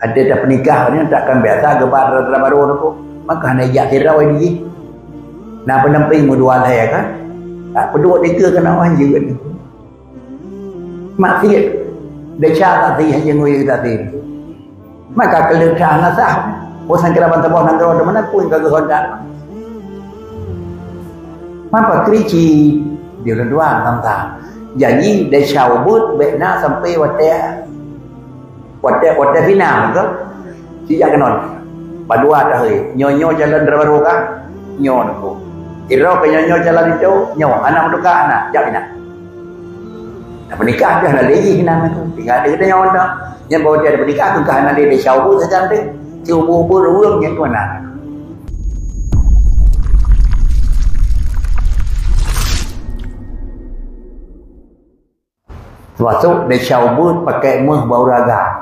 Ada dah pernikah ni takkan biasa gebar dalam baru tu. Maka hanya jak tirau ini. Nah penamping mudual saya kan. Tak pedua tiga kena orang juga ni. Maksiat deca tadi hanya ngui tadi. Maka kelihatan nasah. Bosan kira bantah bawah nanti orang mana pun kagak honda. Maka krici dia dua tentang. Jadi deca ubud bekna sampai Wate final ke? Sejak kenon. Padua dah hari. Nyo jalan baru kan? Nyo aku. Kira ke nyo jalan itu, nyo anak menduka anak, jak anak. Dah menikah dah nak lagi hinan tu. Tinggal dia nyo dah. Yang bawa dia ada menikah tu kan anak dia syaubu saja nanti. Syaubu beruang yang tu anak. Masuk dia syaubu pakai meh bau ragam.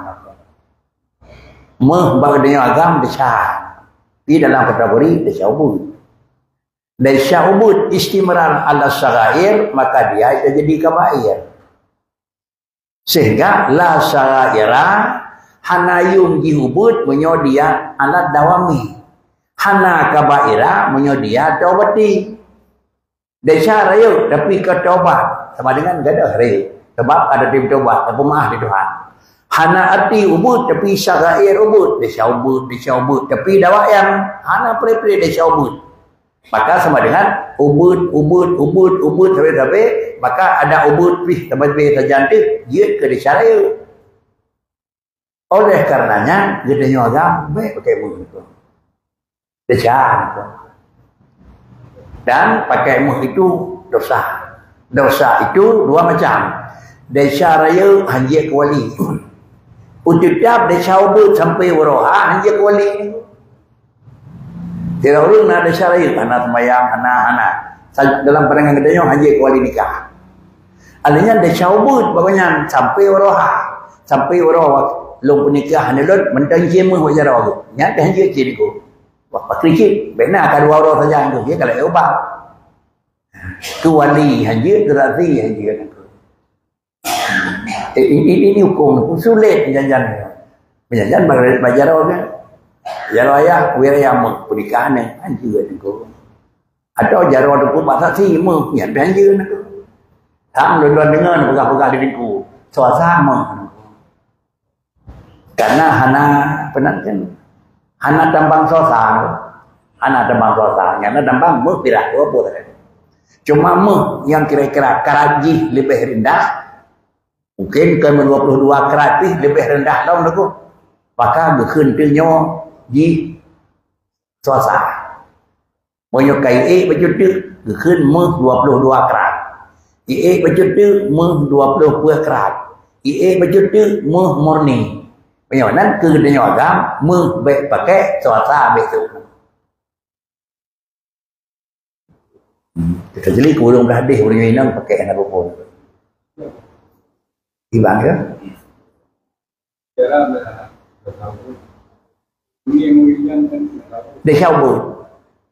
Meh bagi dunia agam besar. Di dalam kategori desya'ubud. Desya'ubud istimrar ala syarair, maka dia itu jadi kabair. Sehingga la syaraira hanayum dihubud menyodia alat dawami. Hana kabaira menyodia taubati. Desya'rayu tapi ketobat. Sama dengan gada hari. Sebab ada tim tobat. Tapi maaf di Tuhan. Hana ati ubud tapi syarair ubud desya'ubud tapi dawayang hana pre-pre desya'ubud. Maka sama dengan ubud sampai maka ada ubud pi sampai terjantik dia ke desya'rair. Oleh karenanya gedenya agam baik pakai muh itu. Desya. Dan pakai muh itu dosa. Dosa itu dua macam. Desya'rair hanjik wali. Untuk tiap dia syaubu sampai waroha hanya kuali ni. Tidak orang nak ada syara'i anak semayang anak dalam pandangan katanya hanya kuali nikah. Adanya dia syaubu bagainya sampai waroha long pernikah ni lot mentang jema wajar orang. Nyata hanya ciri ko. Wah pakrikit benar kan waroha saja tu dia kalau ubah. Kuali hanya terasi hanya. Ini hukum sulit janjan bajar orang jaro ayah wiraya pernikahan ni anjir tu atau jaro tu bahasa si mu yang anjir tu tham luan dengan pegang-pegang diriku sama karena hana penantian hana tambang sosa yang tambang mu tidak apa cuma mu yang kira-kira karaji lebih rendah. Mungkin ke 22 kreatif lebih rendah daun aku. Maka berkhen tinyo di suasa. Menyokai baju tu berkhen meh 22 kerat. Baju tu meh 20 kerat. Baju tu meh murni. Penyonan ke tinyo agam meh baik pakai suasa betul. Kita jeli kurang berhadih boleh minum pakai anak pun. Ibang ya? Desya'ubud.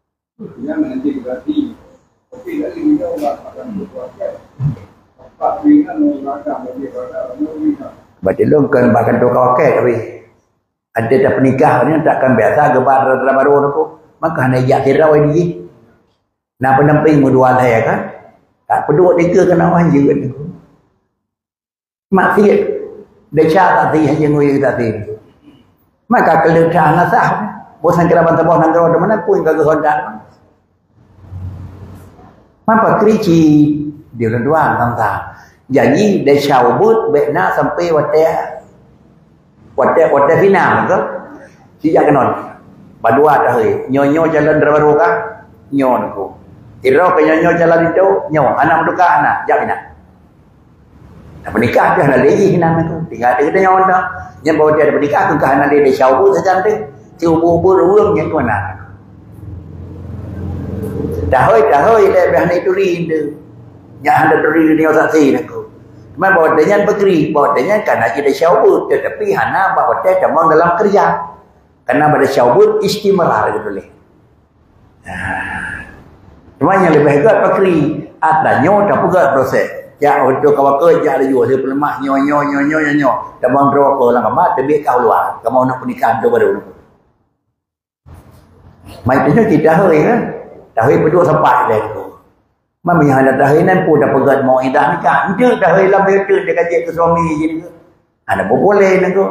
Berarti lu kan bahkan tu kau tapi ada dah pernikah ni takkan biasa gebar dalam baru tu. Maka hanya jak tirau ini. Nah penamping mudual saya kan. Tak pedua tiga kena orang juga ni. Maksiat deca tadi hanya ngui tadi. Maka kelihatan nasah. Bosan kira bantah bawah nanti orang mana pun kagak honda. Maka krici dia dua tentang. Jadi desya'ubud bekna sampai wate final ke? Sejak kenon. Padua dah hari. Nyo jalan baru kan? Nyo aku. Kira ke nyo jalan itu, nyo anak menduka anak, jak anak. Dah menikah dah nak lagi hinan tu. Tinggal dia kata nyawa dah. Yang bawa dia ada menikah tu kan anak dia syaubu saja nanti. Syaubu beruang yang tu anak. Dah hoi lebih ni tu rindu. Yang ada tu rindu ni orang saksi aku. Cuma bawa dia berkeri, bawa dia kan aja dia syaubu. Tetapi hana bawa dia demang dalam kerja. Karena pada syaubu istimrar gitu boleh. Cuma yang lebih hebat berkeri. Adanya tak pegat proses. Cak betul kau kerja ada juga dia pelemak nyo. Dan bang drok orang kamat tapi kau luar. Kamu nak pernikahan tu baru. Mai tu kita hari kan. Hari berdua sampai dah tu. Mami ada hari nan pun dah pegat mau indah nikah. Dia dah hari lam dia kaji ke suami je ni. Ada boleh nak tu.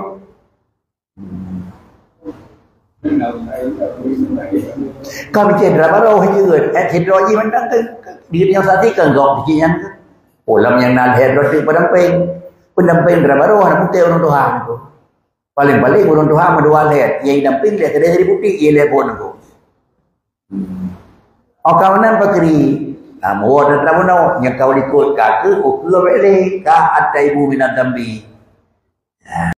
Kau bicara baru hujur. Teknologi mana tu? Dia yang saksikan kau bikinan tu. Ulam yang nak head roti pendamping baru anak putih orang Tuhan tu. Paling-paling orang Tuhan dua lihat. Yang damping lihat kedai dari putih ia lihat pun tu. Kawanan pakri. Mau ada tramono yang kau ikut kaki, ukul balik ka atai ibu minat dambi.